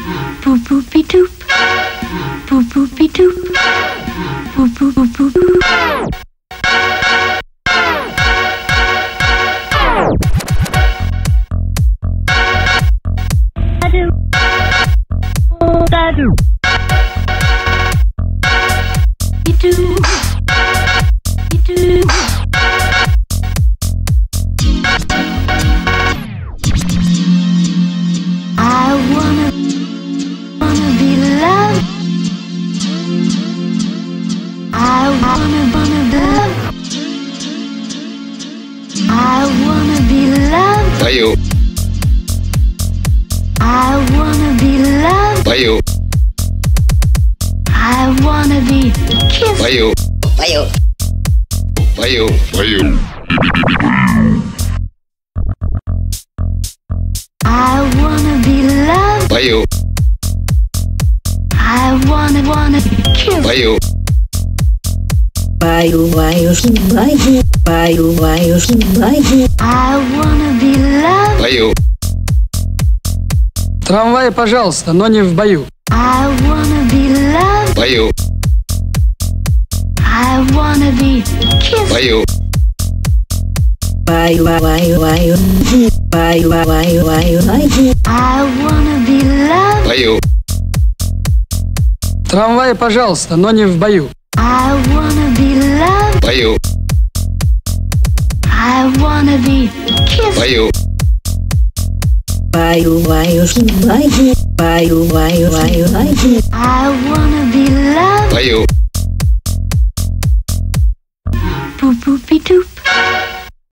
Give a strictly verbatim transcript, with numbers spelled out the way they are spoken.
Boop boopy doop. Boop boopy doop. Boop boop boop boop boop. Пою. I wanna be loved. Пою. I wanna be kissed. Пою. Пою. Пою. Пою. I wanna be loved. Пою. I wanna wanna be kissed. Пою. Пою, пою, пою, пою, пою, пою. I wanna be loved. Пою. В трамвае, пожалуйста, но не в бою. I wanna be loved. Пою. I wanna be kissed. Пою. Пою, пою, пою, пою, пою, пою, пою. I wanna be loved. Пою. В трамвае, пожалуйста, но не в бою. I wanna be loved. Пою. I wanna be kissed. Пою. Пою, пою, пою, пою, пою, пою, пою. I wanna be loved. Пою.